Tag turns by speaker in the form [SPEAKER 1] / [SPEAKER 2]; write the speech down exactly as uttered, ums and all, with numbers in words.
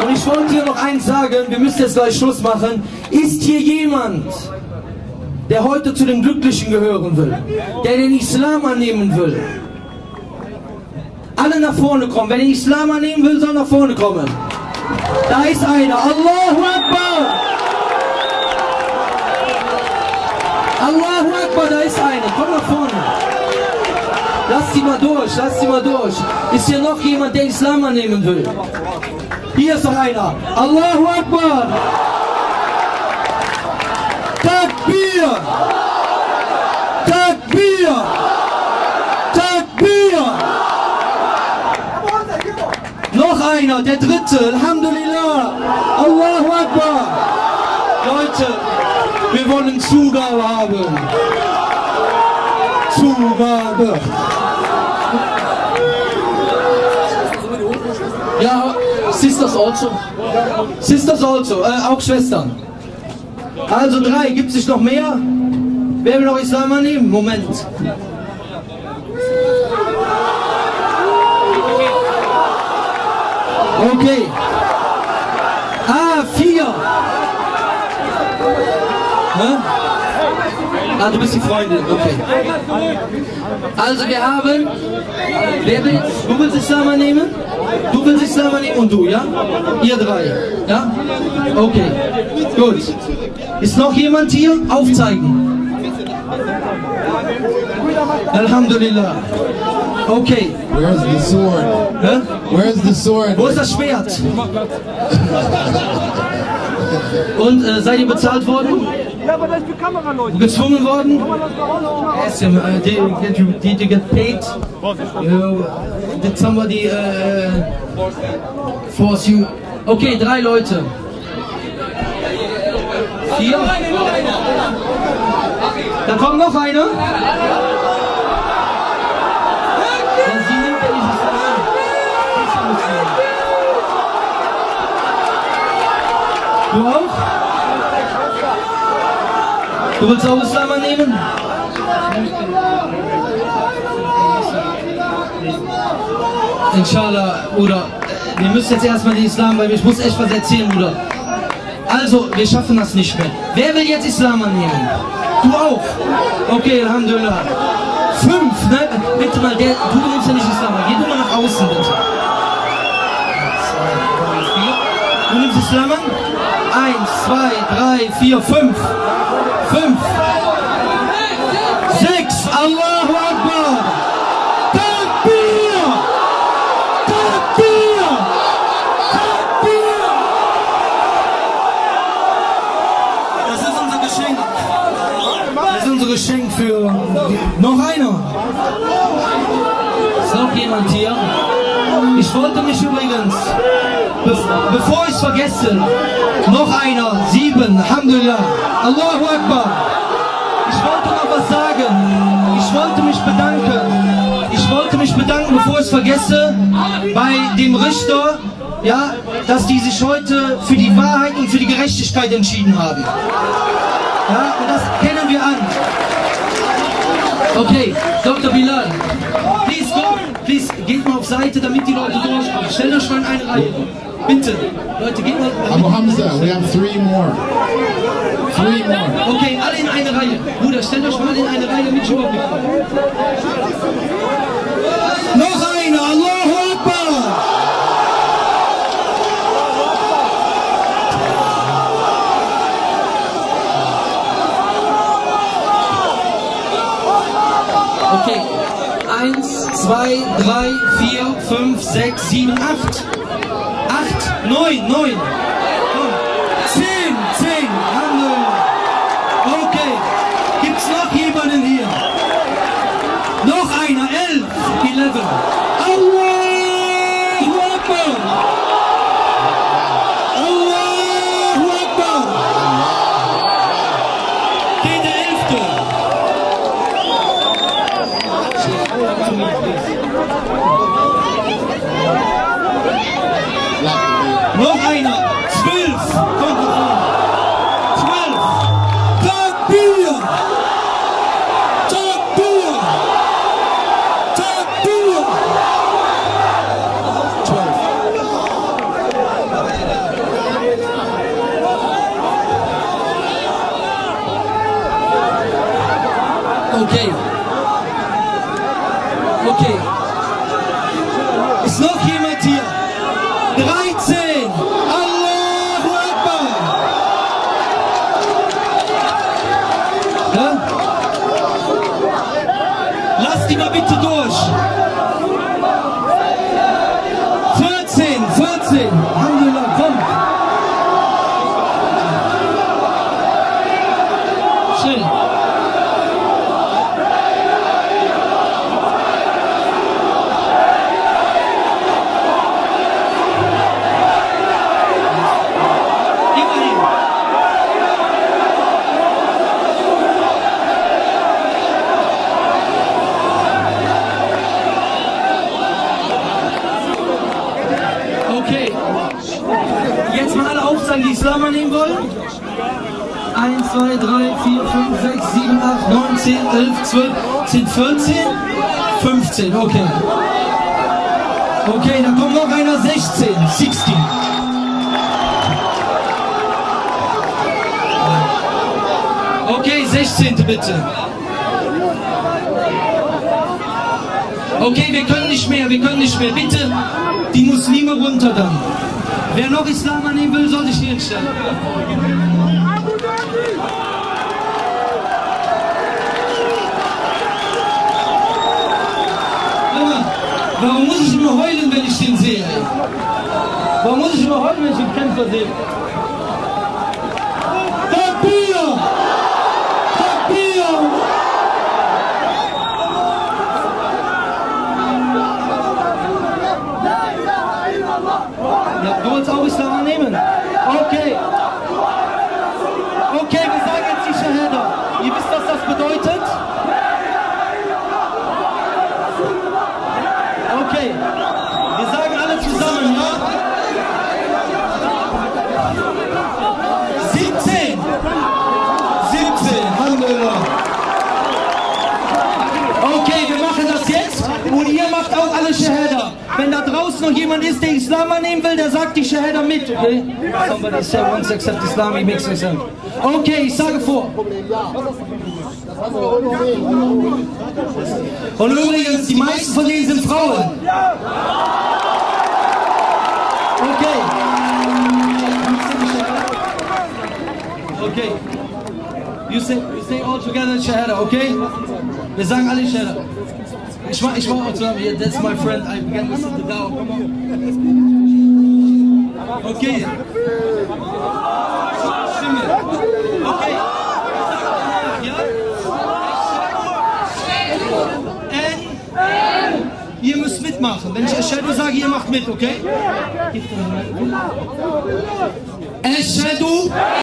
[SPEAKER 1] Und ich wollte hier noch eins sagen, wir müssen jetzt gleich Schluss machen. Ist hier jemand, der heute zu den Glücklichen gehören will, der den Islam annehmen will? Alle nach vorne kommen. Wer den Islam annehmen will, soll nach vorne kommen. Da ist einer. Allahu Akbar! Allahu Akbar, da ist einer. Komm nach vorne. Lass sie mal durch, lass sie mal durch. Ist hier noch jemand, der Islam annehmen will? Hier ist noch einer. Allahu Akbar! Takbir! Takbir! Takbir! Noch einer, der dritte. Alhamdulillah! Allahu Akbar! Leute, wir wollen Zugabe haben. Zugabe! Ja, Sisters also. Sisters also, äh, auch Schwestern. Also drei, gibt es nicht noch mehr? Wer will noch Islam annehmen? Moment. Okay. Ah, vier. Hä? Ah, du bist die Freundin, okay. Also wir haben, wer will, du willst Islam annehmen? Du willst Islam annehmen und du, ja? Ihr drei, ja? Okay, gut. Ist noch jemand hier? Aufzeigen. Alhamdulillah. Okay.
[SPEAKER 2] Where's the sword?
[SPEAKER 1] Hä?
[SPEAKER 2] Where's the sword?
[SPEAKER 1] Wo ist das Schwert? Und äh, seid ihr bezahlt worden?
[SPEAKER 3] Ja, aber das ist für Kameraleute.
[SPEAKER 1] Gezwungen worden? Yes, uh, did, did, you, did you get paid? You, did somebody uh, force you? Okay, drei Leute. Vier? Da kommt noch einer. Du auch? Du willst auch Islam annehmen? Inshallah, Bruder. Wir müssen jetzt erstmal den Islam, weil ich muss echt was erzählen, Bruder. Also, wir schaffen das nicht mehr. Wer will jetzt Islam annehmen? Du auch? Okay, Alhamdulillah. Fünf, ne? Bitte mal, der, du nimmst ja nicht Islam an. Geh du mal nach außen, bitte. Du nimmst Islam an? Eins, zwei, drei, vier, fünf. Fünf. Sechs. Allahu Akbar. Takbir. Takbir. Takbir. Das ist unser Geschenk. Das ist unser Geschenk für... Noch einer. Ist noch jemand hier? Ich wollte mich übrigens... Be bevor ich es vergesse, noch einer, sieben, Alhamdulillah, Allahu Akbar. Ich wollte noch was sagen, ich wollte mich bedanken, ich wollte mich bedanken, bevor ich es vergesse, bei dem Richter, ja, dass die sich heute für die Wahrheit und für die Gerechtigkeit entschieden haben. Ja, und das kennen wir an. Okay, Doktor Bilal, please go, please, geht mal auf Seite, damit die Leute durchkommen. Stellt euch mal in eine Reihe. Bitte, Leute, geht mal.
[SPEAKER 2] Abu Hamza, we have three more. Three more.
[SPEAKER 1] Okay, alle in eine Reihe. Bruder, stellt euch mal in eine Reihe mit Schuhe. Noch einer, Allahu Akbar! Okay, eins, zwei, drei, vier, fünf, sechs, sieben, acht. Acht, neun, neun. Komm. Zehn, zehn. Okay. Gibt's noch jemanden hier? Noch einer, elf, eleven. Allahu Akbar. Allahu Akbar. Okay, der elfte. Noch einer, zwölf, kommt noch. Zwölf. Takbir. Takbir. Takbir. Zwölf. Okay. Okay. Ist noch jemand hier? dreizehn. Allahu Akbar. Ja? Lass die mal bitte durch. vierzehn. vierzehn. Alhamdulillah, komm. Schön. Okay, jetzt mal alle aufzeigen, die Islam annehmen wollen. eins, zwei, drei, vier, fünf, sechs, sieben, acht, neun, zehn, elf, zwölf, zehn, vierzehn, fünfzehn, okay. Okay, dann kommt noch einer, sechzehn, sechzehn. Okay, sechzehnte bitte. Okay, wir können nicht mehr, wir können nicht mehr. Bitte die Muslime runter dann. Wer noch Islam annehmen will, soll sich hier hinstellen. Warum muss ich immer heulen, wenn ich den sehe? Ey? Warum muss ich immer heulen, wenn ich den Kämpfer sehe? Takbir! Takbir! Ja, du willst auch Islam annehmen? Okay. Okay, wir sagen jetzt die Shahada. Ihr wisst, was das bedeutet? Okay. Wir sagen alle zusammen, ja? siebzehn. siebzehn. Alhamdulillah. Okay, wir machen das jetzt und ihr macht auch alle Shahada. Wenn da draußen noch jemand ist, der Islam annehmen will, der sagt die Shahada mit, okay? Somebody say wants to accept Islam, he makes no sense. Okay, ich sage vor. Und übrigens, die meisten von denen sind Frauen. Okay. Okay. You say, you say all together Shahada, okay? Wir sagen alle Shahada. Ich war, ich war auch zusammen hier, that's my friend, I began to sit down, come on. Okay. Stimme. Okay. Ja? N. Ihr müsst mitmachen. Wenn ich Ashhadu sage, ihr macht mit, okay? Ashhadu.